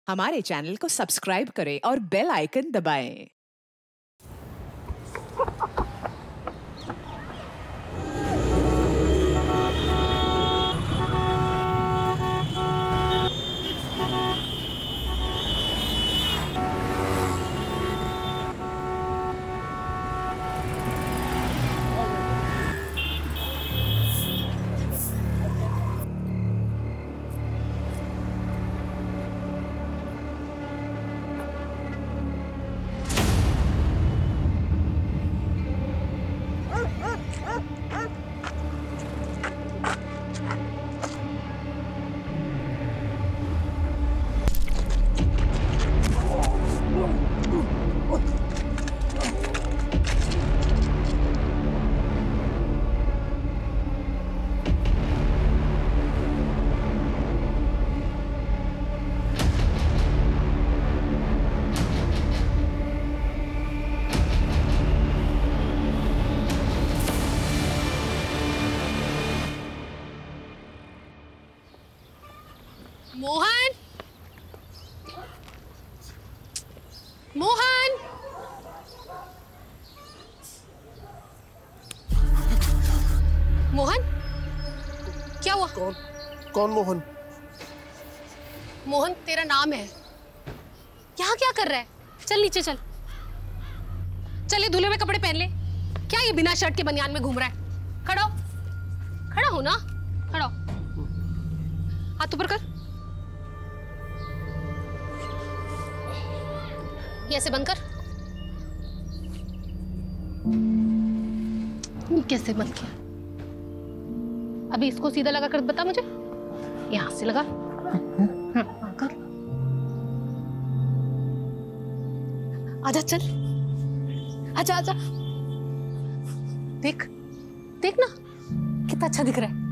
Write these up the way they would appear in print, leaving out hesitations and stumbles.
हमारे चैनल को सब्सक्राइब करें और बेल आइकन दबाएं। मोहन, मोहन, मोहन, क्या हुआ? कौन मोहन? मोहन तेरा नाम है। यहाँ क्या कर रहा है? चल नीचे चल। चल ये धुले हुए कपड़े पहन ले। क्या ये बिना शर्ट के बनियान में घूम रहा है? खड़ा हो, खड़ा हो ना, खड़ा हो। हाथ ऊपर कर। ये ऐसे बंद कर। कैसे बंद किया? अभी इसको सीधा लगा कर बता मुझे। यहां से लगा। कर। आजा चल। आजा आजा। देख देख ना कितना अच्छा दिख रहा है।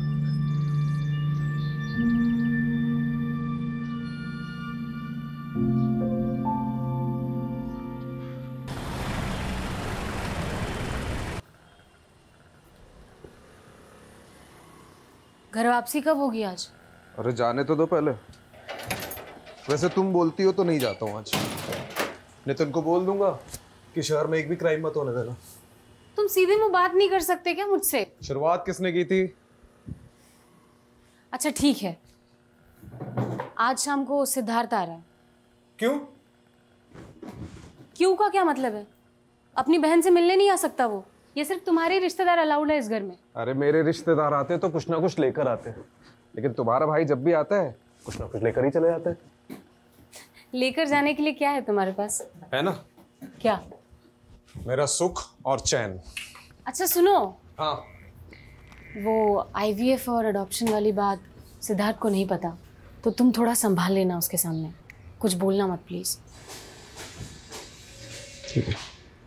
घर वापसी कब होगी आज? अरे जाने तो दो पहले। वैसे तुम बोलती हो तो नहीं जाता हूँ आज। नितिन को बोल दूंगा कि शहर में एक भी क्राइम मत होने देना। तुम सीधे मुंह बात नहीं कर सकते क्या मुझसे? शुरुआत किसने की थी? अच्छा ठीक है, आज शाम को सिद्धार्थ आ रहा है। क्यों? क्यों का क्या मतलब है? अपनी बहन से मिलने नहीं आ सकता वो? ये सिर्फ तुम्हारे रिश्तेदार अलाउड है इस घर में। अरे मेरे रिश्तेदार आते तो कुछ ना कुछ लेकर आते हैं, लेकिन तुम्हारा भाई जब भी आता है कुछ ना कुछ लेकर ही चले जाते हैं। लेकर जाने के लिए क्या है तुम्हारे पास? है ना? क्या? मेरा सुख और चैन। अच्छा सुनो। हाँ। वो IVF और अडॉप्शन वाली बात सिद्धार्थ को नहीं पता, तो तुम थोड़ा संभाल लेना उसके सामने। कुछ बोलना मत प्लीज। ठीक है।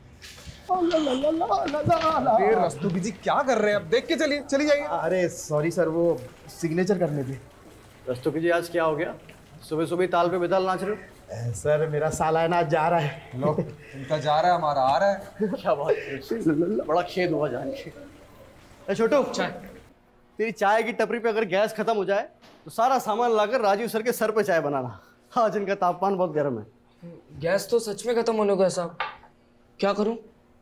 रस्तोगी जी क्या कर रहे हैं? अब देख के चलिए, चली जाइए। अरे सॉरी सर, वो सिग्नेचर करने थे। रस्तोगी जी आज क्या हो गया? सुबह सुबह ताल पे बेताल नाच रहे हो? सर मेरा सालाना आज जा रहा है। लो, इनका जा रहा है, हमारा आ रहा है। क्या बात है, बड़ा खेद हुआ जान के। छोटू, तेरी चाय की टपरी पे अगर गैस खत्म हो जाए तो सारा सामान लाकर राजीव सर के सर पे चाय बनाना। आज इनका तापमान बहुत गर्म है। गैस तो सच में खत्म होने को है साहब, क्या करूं?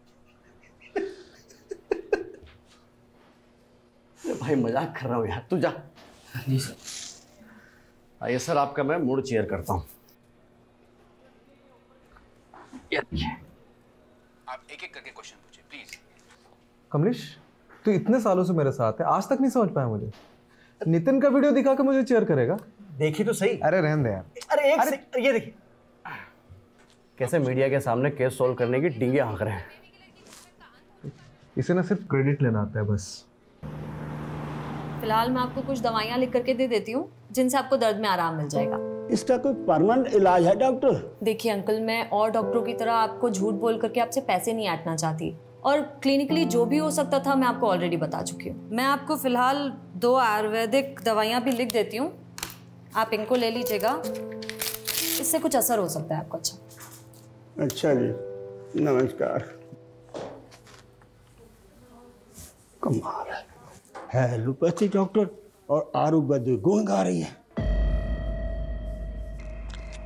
भाई मजाक कर रहा हूँ यार, तू जा। जी सर। आइए सर, आपका मैं मूड चेयर करता हूँ। आप एक एक करके क्वेश्चन पूछिए प्लीज। कमलेश, तू इतने सालों से मेरे साथ है, आज तक नहीं समझ पाया मुझे। नितिन का वीडियो दिखा के मुझे चेयर करेगा? देखी तो सही। अरे रहने दे यार। अरे ये देखिए कैसे मीडिया के सामने केस सोल्व करने की डींगे हाँक रहे हैं। इसे ना सिर्फ क्रेडिट लेना आता है बस। फिलहाल मैं आपको कुछ दवाइयाँ लिख करके दे देती हूँ जिनसे आपको दर्द में आराम मिल जाएगा। इसका कोई परमानेंट इलाज है डॉक्टर? देखिए अंकल, मैं और डॉक्टरों की तरह आपको झूठ बोल करके आपसे पैसे नहीं ऐंठना चाहती, और क्लिनिकली जो भी हो सकता था मैं आपको ऑलरेडी बता चुकी हूँ। मैं आपको फिलहाल 2 आयुर्वेदिक दवाइयाँ भी लिख देती हूँ, आप इनको ले लीजिएगा, इससे कुछ असर हो सकता है आपको। अच्छा जी, नमस्कार। कमाल है, एलोपैथी डॉक्टर और आयुर्वेदिक गुण गा रही है।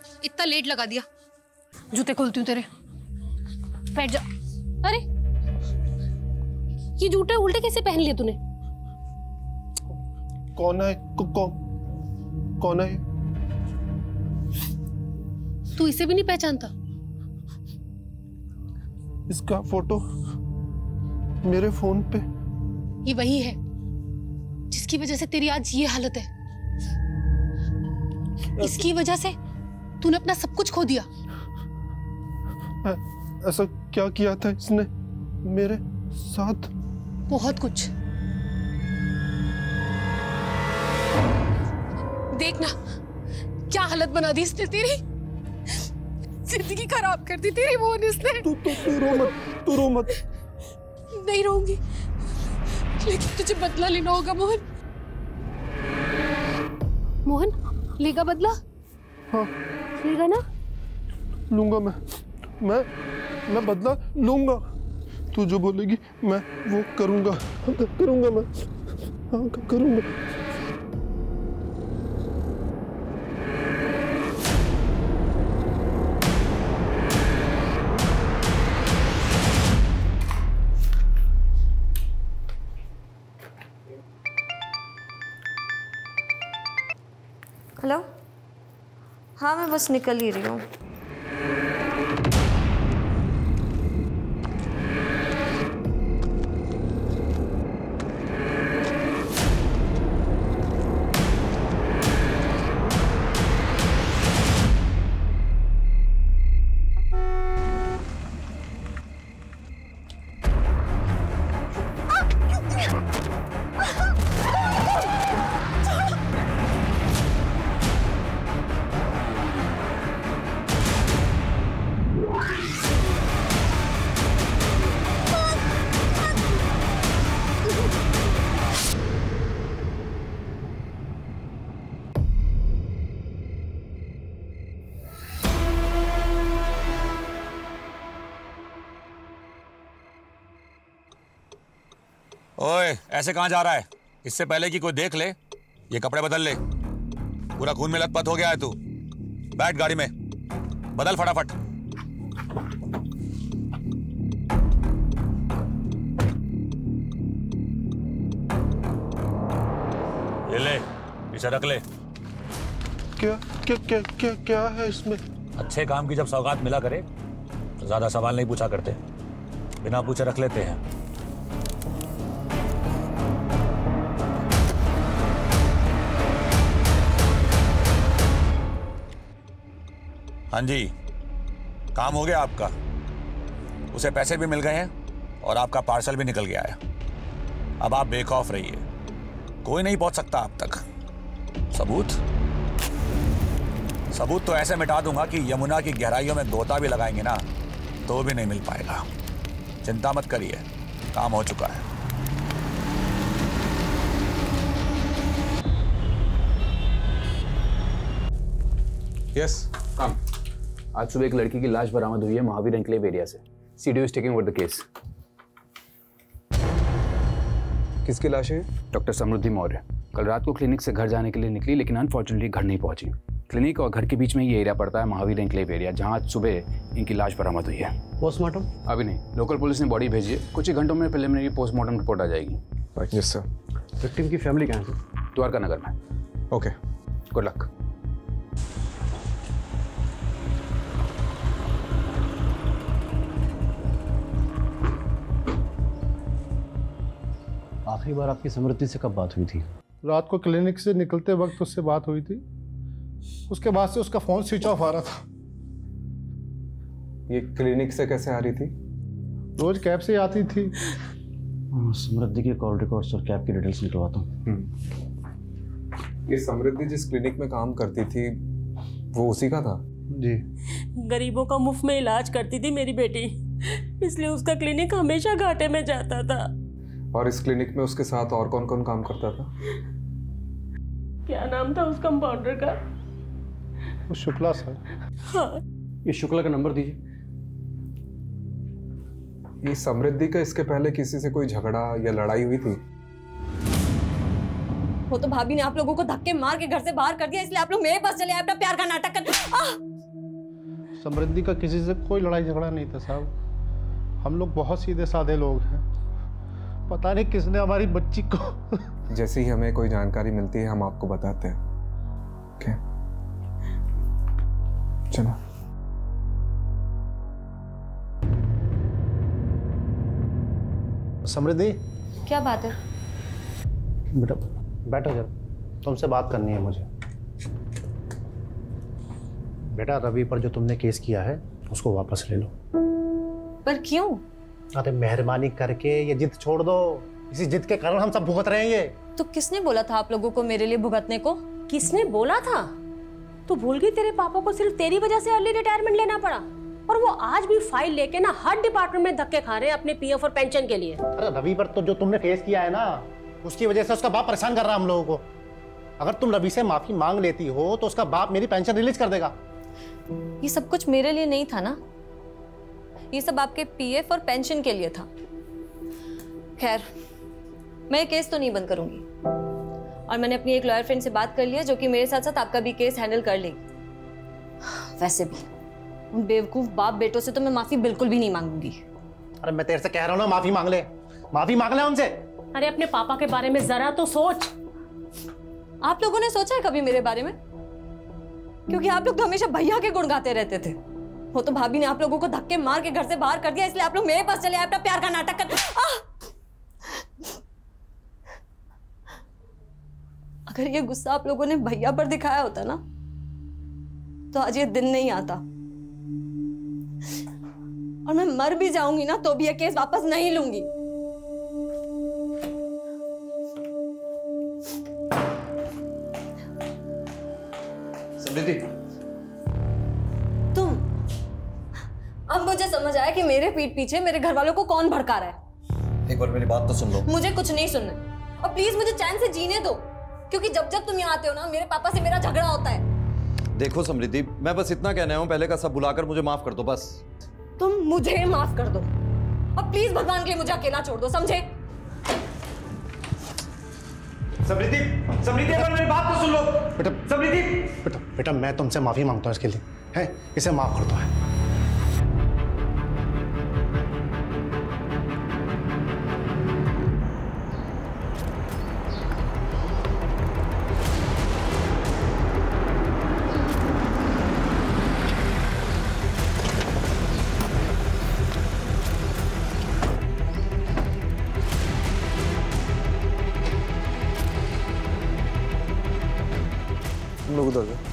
इतना लेट लगा दिया। जूते खोलती हूँ तेरे। बैठ जा। अरे ये जूते उल्टे कैसे पहन लिए तूने? कौन है? कौन है? तू इसे भी नहीं पहचानता? इसका फोटो मेरे फोन पे। ये वही है जिसकी वजह से तेरी आज ये हालत है। इसकी वजह से तूने अपना सब कुछ खो दिया। ऐसा क्या किया था इसने मेरे साथ? बहुत कुछ। देखना क्या हालत बना दी इसने तेरी। जिंदगी खराब कर दी तेरी मोहन इसने। तू रो मत। नहीं रोऊंगी, लेकिन तुझे बदला लेना होगा मोहन। मोहन लेगा बदला? हाँ लेगा ना? लूंगा मैं बदला लूंगा। तू जो बोलेगी मैं वो करूंगा मैं। हाँ करूंगा। हेलो, हाँ मैं बस निकल ही रही हूँ। ओए, ऐसे कहाँ जा रहा है? इससे पहले कि कोई देख ले, ये कपड़े बदल ले। पूरा खून में लथपथ हो गया है तू। बैठ गाड़ी में, बदल फटाफट। ये ले, इसे रख ले। क्या है इसमें? अच्छे काम की जब सौगात मिला करे तो ज्यादा सवाल नहीं पूछा करते, बिना पूछे रख लेते हैं। हाँ जी, काम हो गया आपका। उसे पैसे भी मिल गए हैं और आपका पार्सल भी निकल गया है। अब आप बेखौफ रहिए, कोई नहीं पहुंच सकता आप तक। सबूत तो ऐसे मिटा दूंगा कि यमुना की गहराइयों में गोता भी लगाएंगे ना तो भी नहीं मिल पाएगा। चिंता मत करिए, काम हो चुका है। Yes, come. आज सुबह एक लड़की की लाश बरामद हुई है महावीर एन्क्लेव एरिया से। CDO is taking over the case. किसकी लाश है? डॉक्टर समृद्धि मौर्य कल रात को क्लिनिक से घर जाने के लिए निकली, लेकिन अनफॉर्चुनेटली घर नहीं पहुंची। क्लिनिक और घर के बीच में ये एरिया पड़ता है महावीर एन्क्लेव एरिया, जहां आज सुबह इनकी लाश बरामद हुई है। पोस्टमार्टम अभी नहीं, लोकल पुलिस ने बॉडी भेजी है। कुछ ही घंटों में प्रिलिमिनरी पोस्टमार्टम रिपोर्ट आ जाएगी। Yes sir. विक्टिम की फैमिली कहाँ है? द्वारका नगर में। Okay, good luck. आखिरी बार आपकी समृद्धि से कब बात हुई थी? रात को क्लिनिक से निकलते वक्त उससे बात हुई थी। उसके बाद से उसका फोन स्विच ऑफ आ रहा था। ये क्लिनिक से कैसे आ रही थी? रोज कैब से आती थी। समृद्धि के कॉल रिकॉर्ड्स और कैब की डिटेल्स निकलवाता हूँ। ये समृद्धि जिस क्लिनिक में काम करती थी वो उसी का था? जी। गरीबों का मुफ्त में इलाज करती थी मेरी बेटी, इसलिए उसका क्लिनिक हमेशा घाटे में जाता था। और इस क्लिनिक में उसके साथ और कौन कौन काम करता था? क्या नाम था उस कंपाउंडर का? वो शुक्ला सर। हाँ। ये शुक्ला का नंबर दीजिए। ये समृद्धि का इसके पहले किसी से कोई झगड़ा या लड़ाई हुई थी? वो तो भाभी ने आप लोगों को धक्के मार के घर से बाहर कर दिया, इसलिए आप लोग मेरे पास चले आए अपना प्यार का नाटक कर। समृद्धि का किसी से कोई लड़ाई झगड़ा नहीं था साहब। हम लोग बहुत सीधे साधे लोग हैं। पता नहीं किसने हमारी बच्ची को जैसे ही हमें कोई जानकारी मिलती है हम आपको बताते हैं। ओके चलो। समृद्धि, क्या बात है? बेटा बैठो जरा, तुमसे बात करनी है मुझे। बेटा रवि पर जो तुमने केस किया है उसको वापस ले लो। पर क्यों? अरे मेहरबानी करके ये जिद छोड़ दो। इसी जिद के कारण हम सब भुगत रहे हैं ये। तो किसने बोला था आप लोगों को मेरे लिए भुगतने को? किसने बोला था? तू भूल गई तेरे पापा को सिर्फ तेरी वजह से अर्ली रिटायरमेंट लेना पड़ा, और वो आज भी फाइल लेके ना हर डिपार्टमेंट में धक्के खा रहे हैं अपने पीएफ और पेंशन के लिए। अरे रवि पर तो जो तुमने केस किया है ना, उसकी वजह से उसका बाप परेशान कर रहा है हम लोगों को। अगर तुम रवि से माफी मांग लेती हो तो उसका बाप मेरी पेंशन रिलीज कर देगा। ये सब कुछ मेरे लिए नहीं था ना, ये सब आपके पीएफ और पेंशन के लिए था। खैर, मैं केस तो नहीं बंद करूंगी, और मैंने अपनी एक लॉयर फ्रेंड से बात कर लिया जो कि मेरे साथ साथ आपका भी केस हैंडल कर लेगी। वैसे भी उन बेवकूफ बाप बेटों से तो मैं माफी बिल्कुल भी नहीं मांगूंगी। अरे मैं तेरे से कह रहा हूं ना, माफी मांग ले उनसे। अरे अपने पापा के बारे में जरा तो सोच। आप लोगों ने सोचा है कभी मेरे बारे में? क्योंकि आप लोग तो हमेशा भैया के गुण गाते रहते थे। वो तो भाभी ने आप लोगों को धक्के मार के घर से बाहर कर दिया, इसलिए आप लोग मेरे पास चले आए अपना प्यार का नाटक कर। अगर ये गुस्सा आप लोगों ने भैया पर दिखाया होता ना, तो आज ये दिन नहीं आता, और मैं मर भी जाऊंगी ना तो भी ये केस वापस नहीं लूंगी। समृद्धि, तुम, अब मुझे समझ आया कि मेरे पीठ पीछे मेरे घर वालों को कौन भड़का रहा है। एक बार मेरी बात तो सुन लो। मुझे कुछ नहीं सुनना, और प्लीज मुझे चैन से जीने दो, क्योंकि जब जब तुम यहाँ आते हो ना, मेरे पापा से मेरा झगड़ा होता है। देखो समृद्धि, मैं बस इतना कहना हूँ, पहले का सब बुलाकर मुझे माफ कर दो बस। तुम मुझे माफ कर दो, और प्लीज भगवान के लिए मुझे अकेला छोड़ दो, समझे? समृद्धि, समृद्धि एक बार मेरी बात तो सुन लो। बेटा समृद्धि, बेटा मैं तुमसे माफी मांगता हूँ इसके लिए, है? इसे माफ कर दो। है लोग उधर जाओ।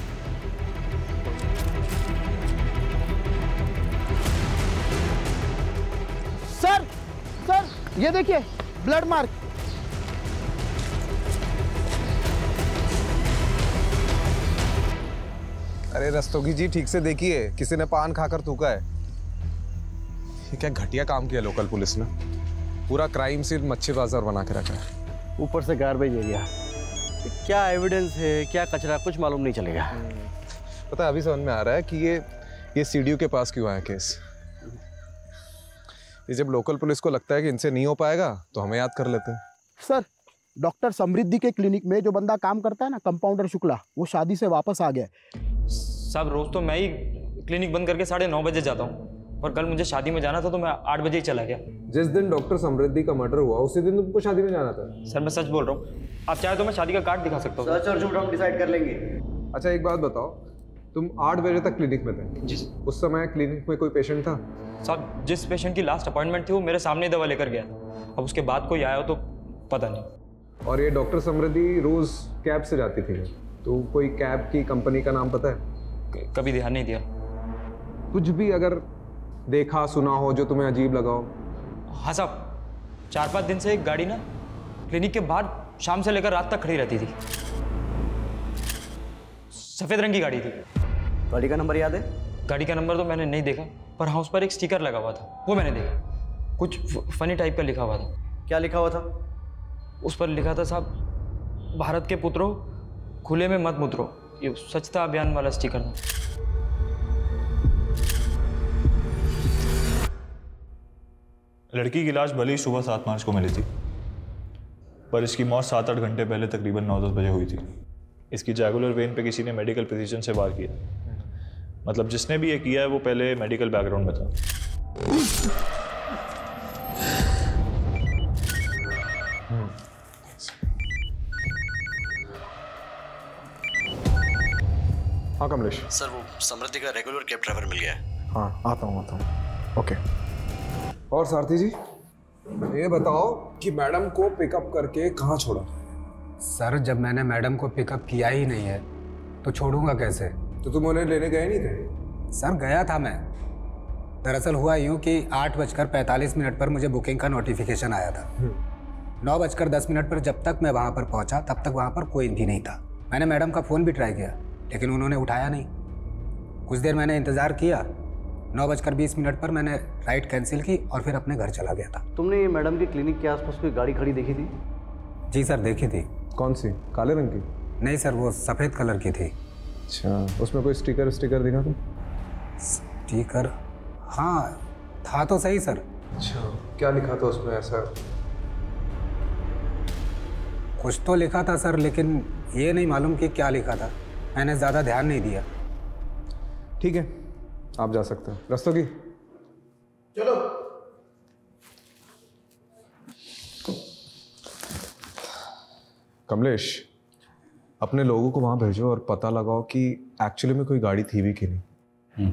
सर ये देखिए ब्लड मार्क। अरे रस्तोगी जी, ठीक से देखिए, किसी ने पान खाकर थूका है। ये क्या घटिया काम किया लोकल पुलिस ने। पूरा क्राइम सीन मच्छी बाजार बना के रखा है। ऊपर से गार्बेज एरिया। क्या एविडेंस है, क्या कचरा, कुछ मालूम नहीं चलेगा। पता है, अभी समझ में आ रहा है कि ये सीडीओ के पास क्यों आया केस। ये जब लोकल पुलिस को लगता है कि इनसे नहीं हो पाएगा तो हमें याद कर लेते हैं। सर, डॉक्टर समृद्धि के क्लिनिक में जो बंदा काम करता है ना, कंपाउंडर शुक्ला, वो शादी से वापस आ गया। साहब रोज तो मैं ही क्लिनिक बंद करके 9:30 बजे जाता हूँ, और कल मुझे शादी में जाना था तो मैं 8 बजे ही चला गया। जिस दिन डॉक्टर समृद्धि का मर्डर हुआ उसी दिन तुमको शादी में जाना था। सर मैं सच बोल रहा हूँ, आप चाहे तो मैं शादी का कार्ड दिखा सकता हूँ। सच और झूठ हम डिसाइड कर लेंगे। अच्छा एक बात बताओ, तुम 8 बजे तक क्लिनिक में थे? जी। उस समय क्लिनिक में कोई पेशेंट था? साहब जिस पेशेंट की लास्ट अपॉइंटमेंट थी वो मेरे सामने दवा लेकर गया था, अब उसके बाद कोई आया हो तो पता नहीं। और ये डॉक्टर समृद्धि रोज कैब से जाती थी, तो कोई कैब की कंपनी का नाम पता है? कभी ध्यान नहीं दिया। कुछ भी अगर देखा सुना हो जो तुम्हें अजीब लगा हो? हाँ साहब, 4-5 दिन से एक गाड़ी ना क्लिनिक के बाहर शाम से लेकर रात तक खड़ी रहती थी। सफेद रंग की गाड़ी थी। गाड़ी का नंबर याद है? गाड़ी का नंबर तो मैंने नहीं देखा, पर हाँ उस पर एक स्टिकर लगा हुआ था, वो मैंने देखा। कुछ फनी टाइप का लिखा हुआ था। क्या लिखा हुआ था? उस पर लिखा था साहब, भारत के पुत्रों खुले में मत मुतरो। ये स्वच्छता अभियान वाला स्टिकर था। लड़की की लाश भले ही सुबह 7 मार्च को मिली थी, पर इसकी मौत 7-8 घंटे पहले तकरीबन 9-10 बजे हुई थी। इसकी जैगुलर वेन पे किसी ने मेडिकल प्रिसीजन से वार किया। मतलब जिसने भी ये किया है वो पहले मेडिकल बैकग्राउंड में था। हाँ कमलेश। सर वो समृद्धि का रेगुलर कैब ड्राइवर मिल गया है। हाँ आता हूँ ओके। और सारथी जी ये बताओ कि मैडम को पिकअप करके कहाँ छोड़ा? सर जब मैंने मैडम को पिकअप किया ही नहीं है तो छोड़ूंगा कैसे? तो तुम उन्हें लेने गए नहीं थे? सर गया था मैं। दरअसल हुआ यूँ कि 8:45 पर मुझे बुकिंग का नोटिफिकेशन आया था। 9:10 पर जब तक मैं वहाँ पर पहुँचा तब तक वहाँ पर कोई भी नहीं था। मैंने मैडम का फ़ोन भी ट्राई किया लेकिन उन्होंने उठाया नहीं। कुछ देर मैंने इंतज़ार किया। 9:20 पर मैंने राइड कैंसिल की और फिर अपने घर चला गया था। तुमने ये मैडम के क्लिनिक के आसपास कोई गाड़ी खड़ी देखी थी? जी सर देखी थी। कौन सी? काले रंग की? नहीं सर वो सफ़ेद कलर की थी। अच्छा उसमें कोई स्टिकर दिखा तुम? स्टिकर हाँ था तो सही सर। अच्छा क्या लिखा था उसमें ऐसा? कुछ तो लिखा था सर लेकिन ये नहीं मालूम कि क्या लिखा था। मैंने ज़्यादा ध्यान नहीं दिया। ठीक है आप जा सकते हैं। रस्तोगी चलो। कमलेश अपने लोगों को वहां भेजो और पता लगाओ कि एक्चुअली में कोई गाड़ी थी भी कि नहीं।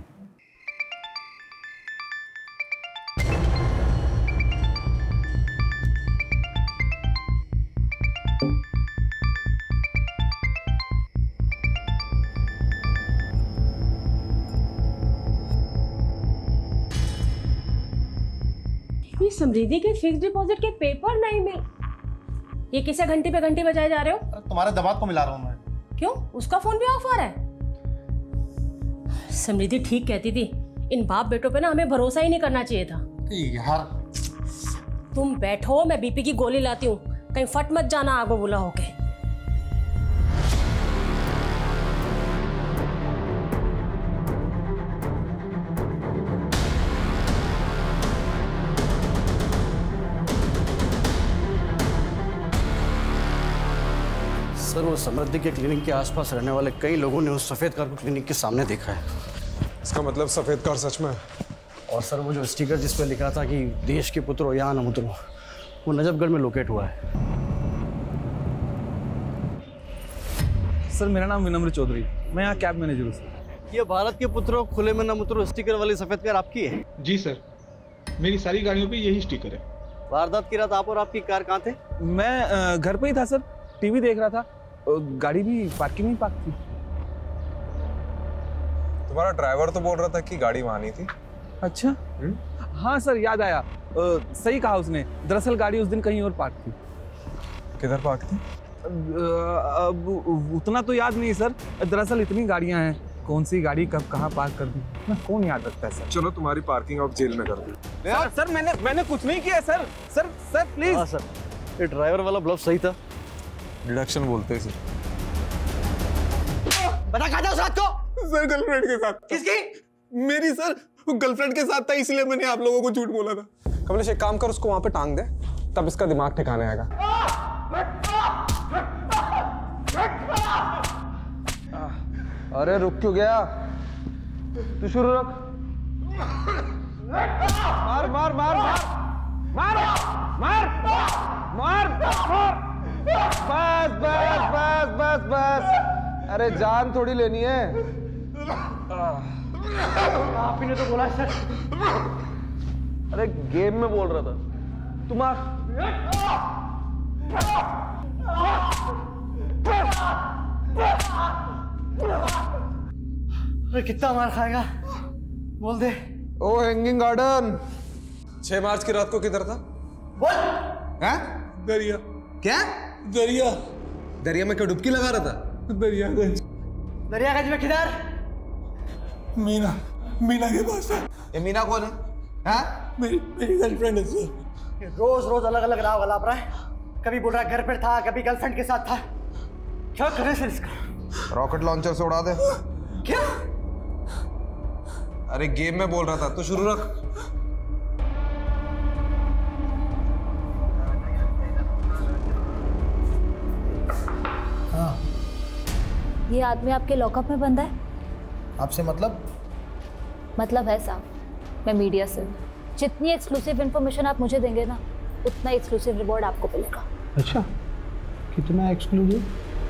समृद्धि के फिक्स डिपॉजिट के पेपर नहीं मिल। ये किसे घंटी पे घंटी बजाए जा रहे हो? तुम्हारे दमाग को मिला रहा हूं मैं। क्यों उसका फोन भी ऑफ आ रहा है? समृद्धि ठीक कहती थी इन बाप बेटों पे ना हमें भरोसा ही नहीं करना चाहिए था। यार तुम बैठो मैं बीपी की गोली लाती हूँ कहीं फट मत जाना आगो बुला होके। सर वो समृद्धि के क्लिनिक के आसपास रहने वाले कई लोगों ने उस सफ़ेद कार को क्लिनिक के सामने देखा है। इसका मतलब सफ़ेद कार सच में? और सर वो जो स्टिकर जिस पर लिखा था कि देश के पुत्रों यहाँ न उतरो वो नजफगढ़ में लोकेट हुआ है। सर मेरा नाम विनम्र चौधरी, मैं यहाँ कैब मैनेजर हूँ सर। ये भारत के पुत्रों खुले में न उतरो स्टिकर वाली सफ़ेद कार आपकी है? जी सर मेरी सारी गाड़ियों पे यही स्टिकर है। वारदात की रात आप और आपकी कार कहाँ थे? मैं घर पे ही था सर, टीवी देख रहा था। गाड़ी भी पार्किंग में पार्क थी। तुम्हारा ड्राइवर तो बोल रहा था कि गाड़ी वहां नहीं थी। अच्छा हाँ सर याद आया। सही कहा उसने। दरअसल गाड़ी उस दिन कहीं और पार्क थी। किधर पार्क थी? अब उतना तो याद नहीं सर। दरअसल इतनी गाड़ियां हैं कौन सी गाड़ी कब कहाँ पार्क कर दी ना कौन याद रखता है सर। चलो तुम्हारी पार्किंग अब जेल में कर दी। सर मैंने कुछ नहीं किया सर। Sir please. हाँ सर ये ड्राइवर वाला ब्लफ सही था। डिडक्शन बोलते हैं सर। बता कहाँ था उस रात को? सर गर्लफ्रेंड के साथ। किसकी? मेरी सर गर्लफ्रेंड के साथ था इसलिए मैंने आप लोगों को झूठ बोला था। कमलेश एक काम कर उसको वहां पे टांग दे तब इसका दिमाग ठिकाने आएगा। अरे रुक क्यों गया? तू शुरू रख। मार मार मार मार मार मार मार बस बस बस बस बस। अरे जान थोड़ी लेनी है। आप ही ने तो बोला सर। अरे गेम में बोल रहा था। तुम अरे कितना मार खाएगा बोल दे। ओ हैंगिंग गार्डन 6 मार्च की रात को किधर था? बोल। हैं? दरिया। क्या? दरिया। दरिया में क्या डुबकी लगा रहा था? दरियागंज। दरियागंज में किधर? मीना के पास है। ये मीना कौन है? हाँ? मेरी गर्लफ्रेंड है सर। रोज रोज अलग अलग राह गलाप रहा है। कभी बोल रहा घर पर था कभी गर्लफ्रेंड के साथ था। क्या करे सर इसका? रॉकेट लॉन्चर से उड़ा दे। क्या? अरे गेम में बोल रहा था तो शुरू रख। ये आदमी आपके लॉकअप में बंद है? आपसे मतलब? मतलब है साहब, मैं मीडिया से हूँ। जितनी एक्सक्लूसिव इन्फॉर्मेशन आप मुझे देंगे ना, उतना एक्सक्लूसिव रिवॉर्ड आपको मिलेगा। अच्छा, कितना एक्सक्लूसिव?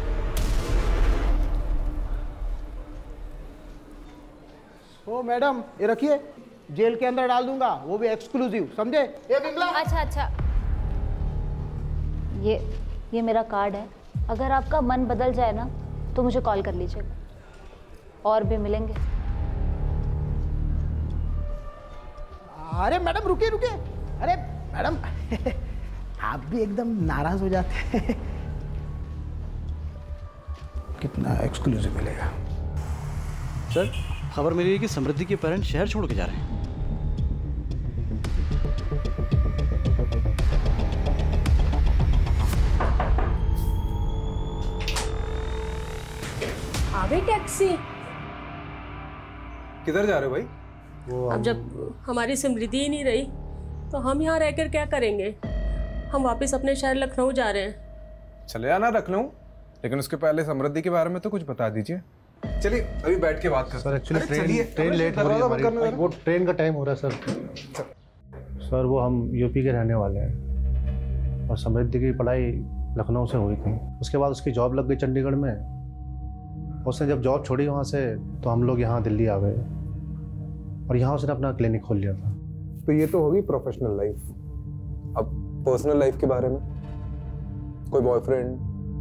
ओ मैडम, ये रखिए, जेल के अंदर डाल दूंगा, वो भी एक्सक्लूसिव, समझे? ये बिमला। अच्छा, ये मेरा कार्ड है। अगर आपका मन बदल जाए ना तो मुझे कॉल कर लीजिएगा, और भी मिलेंगे। अरे मैडम रुकिए। अरे मैडम आप भी एकदम नाराज हो जाते हैं। कितना एक्सक्लूसिव मिलेगा? सर, खबर मिली है कि समृद्धि के पेरेंट्स शहर छोड़ के जा रहे हैं। आ गई टैक्सी। किधर जा रहे हो भाई? अब जब हमारी समृद्धि ही नहीं रही तो हम यहाँ रहकर क्या करेंगे? हम वापस अपने शहर लखनऊ जा रहे हैं। चले आना लखनऊ, लेकिन उसके पहले समृद्धि के बारे में तो कुछ बता दीजिए। चलिए अभी बैठ के बात करते हैं। सर एक्चुअली ट्रेन लेट हो रही है हमारी, वो ट्रेन का टाइम हो रहा है सर। सर वो हम यूपी के रहने वाले हैं और समृद्धि की पढ़ाई लखनऊ से हुई थी। उसके बाद उसकी जॉब लग गई चंडीगढ़ में। उसने जब जॉब छोड़ी वहाँ से तो हम लोग यहाँ दिल्ली आ गए और यहाँ उसने अपना क्लिनिक खोल लिया था। तो ये तो होगी प्रोफेशनल लाइफ। अब पर्सनल लाइफ के बारे में, कोई बॉयफ्रेंड?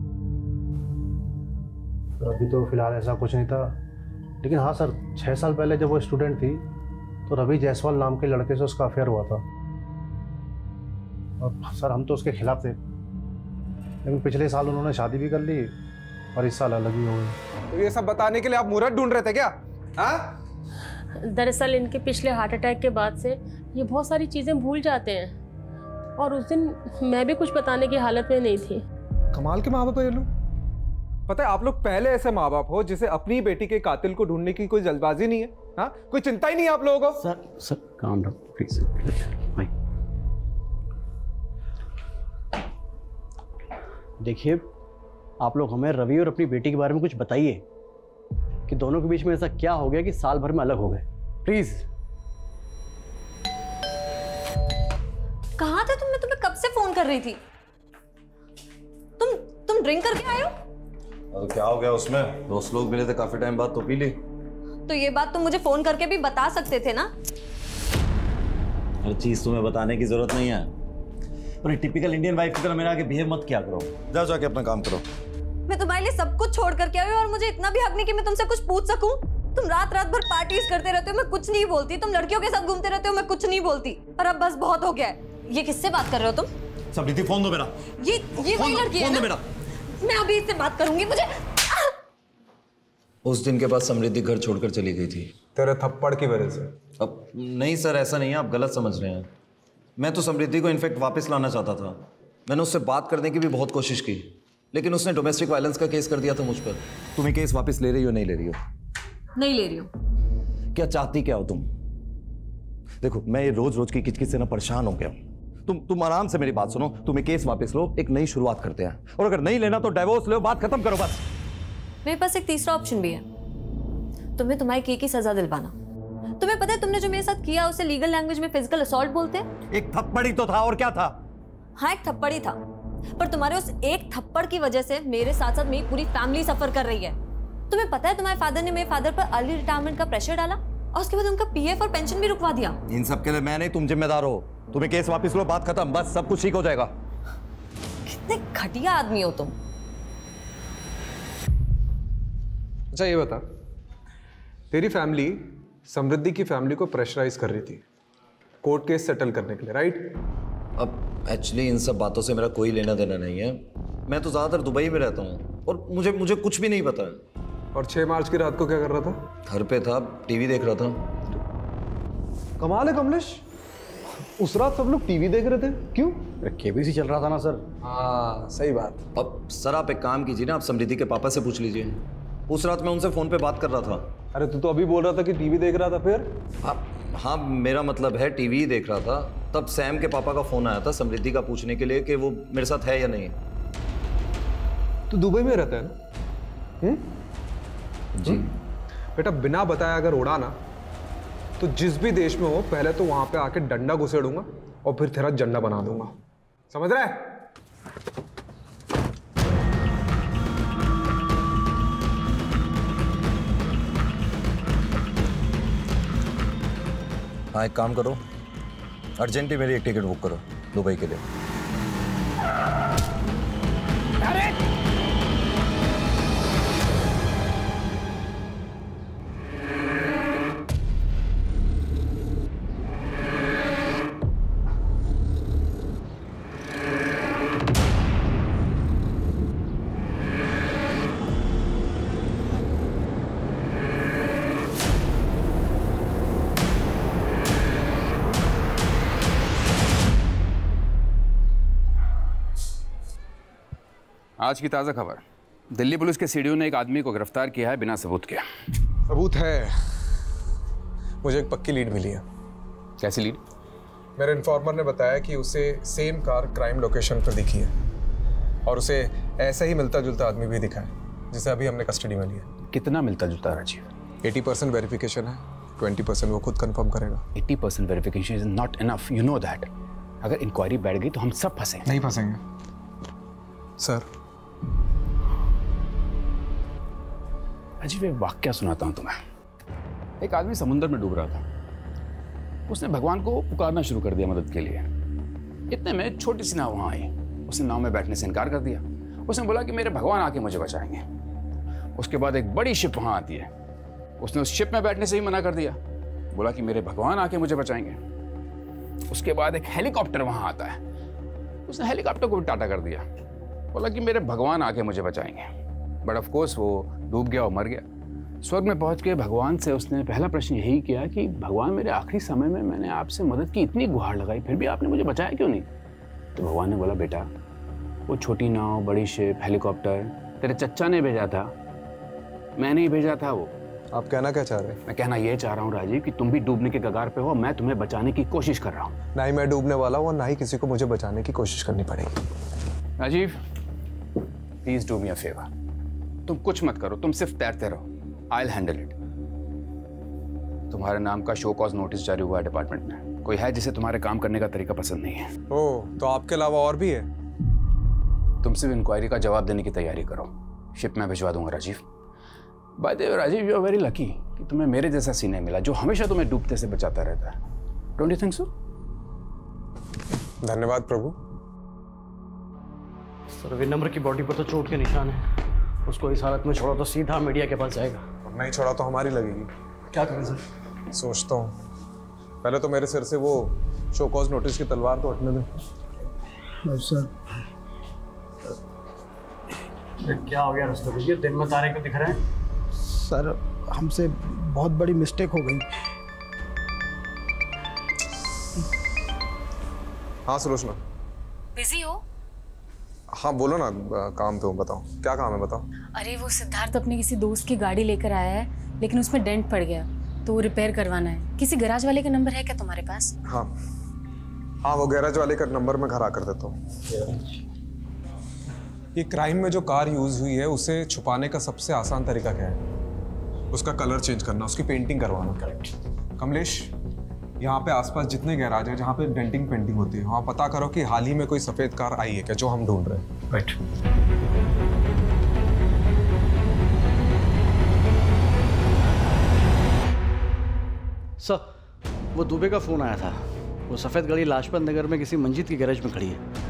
अभी तो फिलहाल ऐसा कुछ नहीं था, लेकिन हाँ सर 6 साल पहले जब वो स्टूडेंट थी तो रवि जायसवाल नाम के लड़के से उसका अफेयर हुआ था। और सर हम तो उसके खिलाफ थे, लेकिन पिछले साल उन्होंने शादी भी कर ली और इस साल अलग ही हो गई। तो ये सब बताने के लिए आप मुहूर्त ढूंढ रहे थे क्या? हाँ? दरअसल इनके पिछले हार्ट अटैक के बाद से ये बहुत सारी चीज़ें भूल जाते हैं, और उस दिन मैं भी कुछ बताने की हालत में नहीं थी। कमाल के माँ बाप है ये लोग। पता है आप लोग पहले ऐसे माँ बाप हो जिसे अपनी बेटी के कातिल को ढूंढने की कोई जल्दबाजी नहीं है। हाँ, कोई चिंता ही नहीं है आप लोगों को। सर काम डाउन प्लीज भाई। देखिए आप लोग हमें रवि और अपनी बेटी के बारे में कुछ बताइए कि दोनों के बीच में ऐसा क्या हो गया कि साल भर में अलग हो गए, प्लीज। कहाँ थे तुम? मैं तुम्हें कब से फोन कर रही थी। तुम ड्रिंक करके आए हो? और क्या हो गया उसमें? दोस्त लोग मिले थे काफी टाइम बाद तो पी ली। तो ये बात तुम मुझे फोन करके भी बता सकते थे ना। हर चीज तुम्हें बताने की जरूरत नहीं है, पर टिपिकल इंडियन वाइफ की तरह मेरे आगे बिहेव मत किया करो। जाओ जाके अपना काम करो। मैं तुम्हारे लिए सब कुछ छोड़ करके आई हूँ और मुझे इतना भी हक नहीं कि मैं तुमसे कुछ पूछ सकूं। तुम रात भर पार्टीज करते रहते हो, मैं कुछ नहीं बोलती। तुम लड़कियों के साथ घूमते रहते हो, मैं कुछ नहीं बोलती। पर अब बस बहुत हो गया है। ये किससे बात कर रहे हो तुम? समृद्धि फोन दो मेरा। ये वही लड़की है ना? मैं अभी इससे बात करूंगी। मुझे उस दिन के बाद समृद्धि घर छोड़कर चली गई थी तेरे थप्पड़ की वजह से। अब नहीं सर, ऐसा नहीं है, आप गलत समझ रहे हैं। मैं तो समृद्धि को इनफैक्ट वापस लाना चाहता था। मैंने उससे बात करने की भी बहुत कोशिश की, लेकिन उसने डोमेस्टिक वायलेंस का केस कर दिया था मुझ पर। तुम ये केस वापस ले रही हो? नहीं ले रही हो? नहीं ले रही हो। क्या चाहती क्या हो तुम? देखो मैं ये रोज रोज की किचकिच से ना परेशान हो गया। तुम आराम से मेरी बात सुनो। तुम ये केस वापस लो, एक नई शुरुआत करते हैं, और अगर नहीं लेना तो डिवोर्स लो, बात खत्म करो बस। मेरे पास एक तीसरा ऑप्शन भी है। तुम्हें तुम्हारे की सजा दिलवाना। तुम्हें पता है तुमने जो मेरे साथ किया उसे लीगल लैंग्वेज में फिजिकल असॉल्ट बोलते हैं। एक थप्पड़ ही तो था, और क्या था? हाँ, एक थप्पड़ ही था, पर तुम्हारे उस एक थप्पड़ की वजह से मेरे साथ साथ मेरी पूरी फैमिली सफर कर रही है। तुम्हें पता है तुम्हारे फादर ने मेरे फादर पर अर्ली रिटायरमेंट का प्रेशर डाला और उसके बाद उनका पीएफ और पेंशन भी रुकवा दिया। इन सब के लिए मैं नहीं, तुम जिम्मेदार हो। तुम्हें केस वापस लो, बात खत्म, बस सब कुछ ठीक हो जाएगा। कितने घटिया आदमी हो तुम। अच्छा ये बता, तेरी फैमिली समृद्धि की फैमिली को प्रेशराइज कर रही थी कोर्ट केस सेटल करने के लिए, राइट? अब एक्चुअली इन सब बातों से मेरा कोई लेना देना नहीं है। मैं तो ज़्यादातर दुबई में रहता हूँ और मुझे कुछ भी नहीं पता है। और 6 मार्च की रात को क्या कर रहा था? घर पे था, टीवी देख रहा था। कमाल है कमलेश, उस रात सब लोग टीवी देख रहे थे, क्यों? केबीसी चल रहा था ना सर। हाँ सही बात। अब सर आप एक काम कीजिए ना, आप समृद्धि के पापा से पूछ लीजिए। उस रात मैं उनसे फ़ोन पे बात कर रहा था। अरे तू तो अभी बोल रहा था कि टीवी देख रहा था, फिर? हाँ मेरा मतलब है टीवी देख रहा था। तब सैम के पापा का फ़ोन आया था समृद्धि का पूछने के लिए कि वो मेरे साथ है या नहीं। तू दुबई में रहता है ना? जी। बेटा बिना बताया अगर उड़ा ना तो जिस भी देश में हो पहले तो वहां पे आके डंडा घुसेड़ूंगा और फिर तेरा झंडा बना दूंगा, समझ रहा है? हाँ, एक काम करो, अर्जेंटली मेरी एक टिकट बुक करो दुबई के लिए। आज की ताज़ा खबर, दिल्ली पुलिस के सीडीओ ने एक आदमी को गिरफ्तार किया है बिना सबूत के। सबूत है, मुझे एक पक्की लीड मिली है। कैसी लीड? मेरे इन्फॉर्मर ने बताया कि उसे सेम कार क्राइम लोकेशन पर दिखी है और उसे ऐसा ही मिलता जुलता आदमी भी दिखा है जिसे अभी हमने कस्टडी में लिया। कितना मिलता जुलता राजीव? 80% वेरिफिकेशन है, 20% वो खुद कंफर्म करेगा। 80% verification is not enough, you know that. अगर इंक्वायरी बैठ गई तो हम सब फंसे। नहीं फंसेंगे सर। अजीब एक वाक्या सुनाता हूँ तुम्हें। एक आदमी समुद्र में डूब रहा था, उसने भगवान को पुकारना शुरू कर दिया मदद के लिए। इतने में छोटी सी नाव वहाँ आई, उसने नाव में बैठने से इनकार कर दिया। उसने बोला कि मेरे भगवान आके मुझे बचाएंगे। उसके बाद एक बड़ी शिप वहाँ आती है, उसने उस शिप में बैठने से ही मना कर दिया, बोला कि मेरे भगवान आके मुझे बचाएंगे। उसके बाद एक हेलीकॉप्टर वहाँ आता है, उसने हेलीकॉप्टर को भी टाटा कर दिया, बोला कि मेरे भगवान आके मुझे बचाएंगे। बट ऑफ कोर्स वो डूब गया और मर गया। स्वर्ग में पहुंच के भगवान से उसने पहला प्रश्न यही किया कि भगवान मेरे आखिरी समय में मैंने आपसे मदद की इतनी गुहार लगाई, फिर भी आपने मुझे बचाया क्यों नहीं? तो भगवान ने बोला बेटा, वो छोटी नाव, बड़ी शिप, हेलीकॉप्टर तेरे चच्चा ने भेजा था, मैं नहीं भेजा था। वो आप कहना क्या चाह रहे हैं? मैं कहना ये चाह रहा हूँ राजीव कि तुम भी डूबने के कगार पे हो, मैं तुम्हें बचाने की कोशिश कर रहा हूँ। ना ही मैं डूबने वाला हूँ और ना ही किसी को मुझे बचाने की कोशिश करनी पड़ेगी। Rajiv please do me a favour, तुम कुछ मत करो, तुम सिर्फ तैरते रहो, आई विल हैंडल इट। तुम्हारे नाम का शो कॉज नोटिस जारी हुआ है डिपार्टमेंट में। कोई है जिसे तुम्हारे काम करने का तरीका पसंद नहीं है? ओह, तो आपके अलावा और भी है? तुम सिर्फ इंक्वायरी का जवाब देने की तैयारी करो, शिप में भिजवा दूंगा Rajiv. By the way Rajiv, you are very lucky कि तुम्हें मेरे जैसा सीने मिला जो हमेशा तुम्हें डूबते से बचाता रहता है। Don't you think so? धन्यवाद प्रभु। सर, विनम्र की बॉडी पर तो चोट के निशान है, उसको इस हालत में छोड़ा तो सीधा मीडिया के पास जाएगा। और नहीं छोड़ा तो हमारी लगेगी। क्या करें सर? सोचता हूँ, पहले तो मेरे सिर से वो शो कॉज नोटिस की तलवार तो हटने दे। सर क्या हो गया रास्ते में? दिन में तारे क्यों दिख रहे हैं? सर, हमसे बहुत बड़ी मिस्टेक हो गई। हाँ सुलोचना। बिजी हो? हाँ बोलो ना, काम पे हूँ, बताओ क्या काम है, बताओ। अरे वो सिद्धार्थ अपने किसी दोस्त की गाड़ी लेकर आया है, लेकिन उसमें डेंट पड़ गया तो वो रिपेयर करवाना है। किसी गैराज वाले का नंबर है क्या तुम्हारे पास? हाँ हाँ, वो गैराज वाले का नंबर मैं घर आकर देता हूँ। ये क्राइम में जो कार यूज हुई है उसे छुपाने का सबसे आसान तरीका क्या है? उसका कलर चेंज करना, उसकी पेंटिंग करवाना। करेक्ट। कमलेश, यहाँ पे आसपास जितने गैराज है जहाँ पे डेंटिंग पेंटिंग होती है, वहाँ पता करो कि हाल ही में कोई सफेद कार आई है क्या जो हम ढूंढ रहे हैं। राइट। सर, वो दुबे का फोन आया था, वो सफेद गाड़ी लाजपत नगर में किसी मंजिल की गैराज में खड़ी है।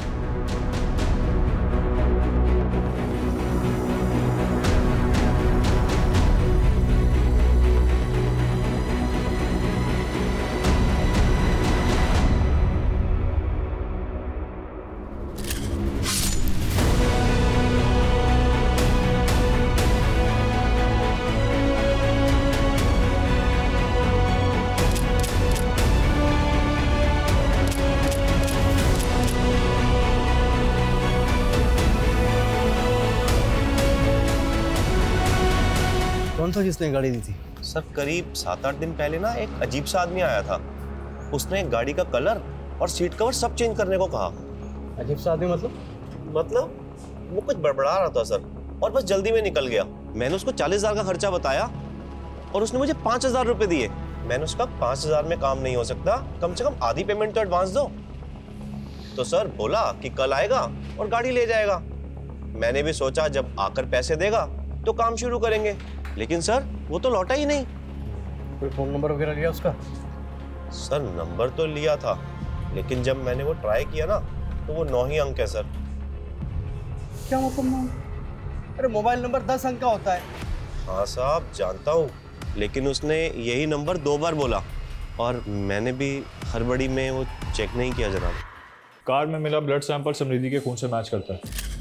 कौन सा किसने गाड़ी दी थी? सर करीब 7-8 दिन पहले ना एक अजीब सा आदमी आया था, उसने गाड़ी का कलर और सीट कवर सब चेंज करने को कहा। अजीब सा आदमी मतलब वो कुछ बड़बड़ा रहा था सर, और बस जल्दी में निकल गया। मैंने उसको 40,000 का खर्चा बताया और उसने मुझे 5,000 रुपए दिए। मैंने उसका 5,000 में काम नहीं हो सकता, कम से कम आधी पेमेंट तो एडवांस दो। तो सर बोला कि कल आएगा और गाड़ी ले जाएगा। मैंने भी सोचा जब आकर पैसे देगा तो काम शुरू करेंगे, लेकिन सर वो तो लौटा ही नहीं। कोई फोन नंबर वगैरह लिया उसका? सर नंबर तो लिया था, लेकिन जब मैंने वो ट्राई किया ना तो वो 9 ही अंक है सर। क्या मतलब? अरे मोबाइल नंबर 10 अंक का होता है। हाँ साहब जानता हूँ, लेकिन उसने यही नंबर 2 बार बोला और मैंने भी हड़बड़ी में वो चेक नहीं किया जनाब। कार में मिला ब्लड सैंपल समृद्धि के खून से मैच करता है।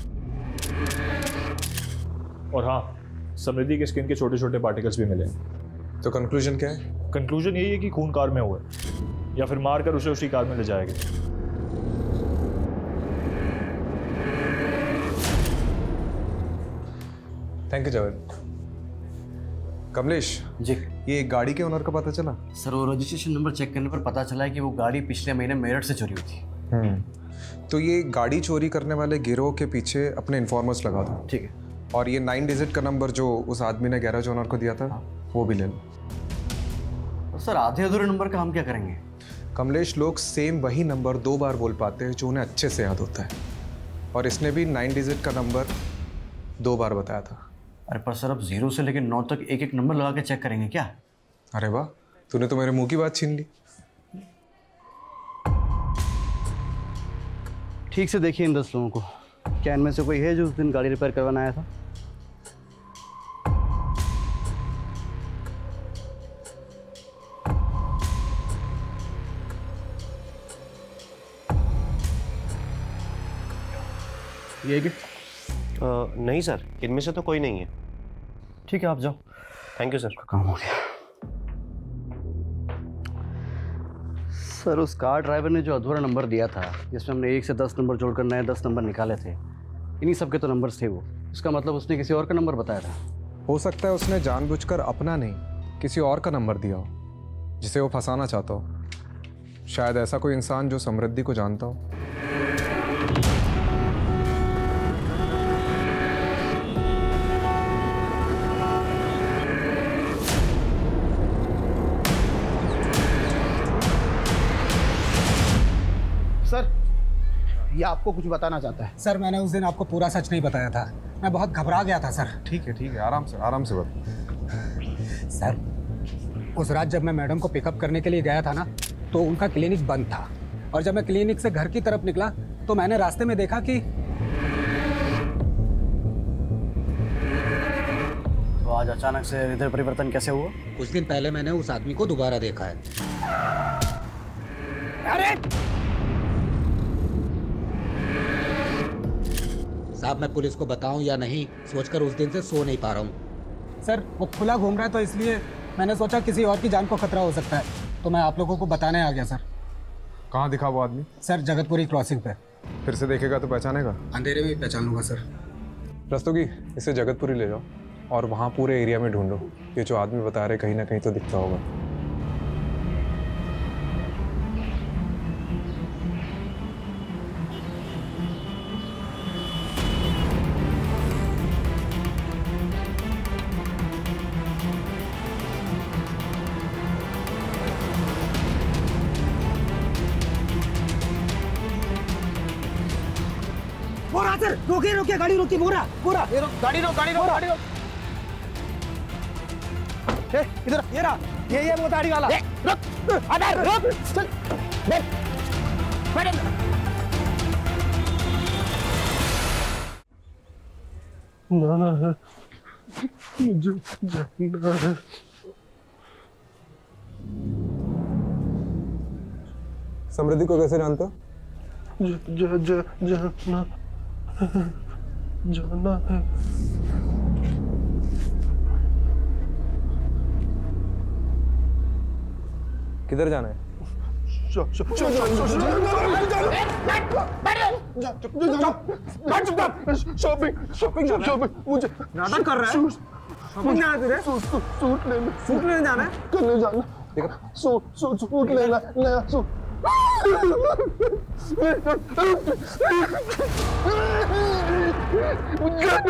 और हाँ, समृद्धि के स्किन के छोटे छोटे पार्टिकल्स भी मिले। तो कंक्लूजन क्या है? कंक्लूजन यही है कि खून कार में हुआ है, या फिर मारकर उसे उसी कार में ले जाएगा। Thank you Javed. कमलेश जी, ये गाड़ी के ओनर का पता चला? सर वो रजिस्ट्रेशन नंबर चेक करने पर पता चला है कि वो गाड़ी पिछले महीने मेरठ से चोरी हुई थी। तो ये गाड़ी चोरी करने वाले गिरोह के पीछे अपने इन्फॉर्मर्स लगा दो। ठीक है। और ये 9 डिजिट का नंबर जो उस आदमी ने गैराज ओनर को दिया था, वो भी ले लो। तो सर आधे अधूरे नंबर का हम क्या करेंगे? कमलेश, लोग सेम वही नंबर 2 बार बोल पाते हैं जो उन्हें अच्छे से याद होता है, और इसने भी 9 डिजिट का नंबर 2 बार बताया था। अरे पर सर अब 0 से लेकर 9 तक एक एक नंबर लगा के चेक करेंगे क्या? अरे वाह, तूने तो मेरे मुंह की बात छीन ली। ठीक से देखिए इन 10 लोगों को, क्या इनमें से कोई है जो उस दिन गाड़ी रिपेयर करवाना आया था? ये कि? नहीं सर, इनमें से तो कोई नहीं है। ठीक है, आप जाओ। Thank you sir. काम हो गया। सर उस कार ड्राइवर ने जो अधूरा नंबर दिया था, जिसमें हमने 1 से 10 नंबर जोड़कर नए 10 नंबर निकाले थे, इन्हीं सब के तो नंबर्स थे वो। इसका मतलब उसने किसी और का नंबर बताया था। हो सकता है उसने जानबूझकर अपना नहीं किसी और का नंबर दिया हो, जिसे वो फंसाना चाहता हो। शायद ऐसा कोई इंसान जो समृद्धि को जानता हो। सर, ये आपको कुछ बताना चाहता है। सर, मैंने उस दिन आपको पूरा सच नहीं बताया था। मैं बहुत घबरा गया था सर। ठीक है, आराम से बता। सर, उस रात जब मैं मैडम को पिकअप करने के लिए गया था ना, तो उनका क्लिनिक बंद था। और जब मैं क्लिनिक से घर की तरफ निकला तो मैंने रास्ते में देखा कि तो आज अचानक से हृदय परिवर्तन कैसे हुआ? कुछ दिन पहले मैंने उस आदमी को दोबारा देखा है। अरे साहब, मैं पुलिस को बताऊं या नहीं सोचकर उस दिन से सो नहीं पा रहा हूं। सर, वो खुला घूम रहा है, तो इसलिए मैंने सोचा किसी और की जान को खतरा हो सकता है, तो मैं आप लोगों को बताने आ गया सर। कहाँ दिखा वो आदमी? सर, जगतपुरी क्रॉसिंग पे। फिर से देखेगा तो पहचानेगा? अंधेरे में ही पहचान लूंगा सर। रस्तोगी, इसे जगतपुरी ले जाओ और वहाँ पूरे एरिया में ढूंढो। ये जो आदमी बता रहे कहीं ना कहीं तो दिखता होगा। बोरा सर, रोकिए गाड़ी रोकिए। बोरा गाड़ी रोक। इधर ये रहा, ये वो गाड़ी वाला। रुक, अबे रुक, चल बैठ। ना मुझे जाना है। समृद्धि को कैसे जानता? जाना है। किधर जाना है? शॉपिंग मुझे नाटक कर रहा है। शॉपिंग जाना है तुझे? सूट लेने जाना है? कल जाना। सूट लेना, नया सूट।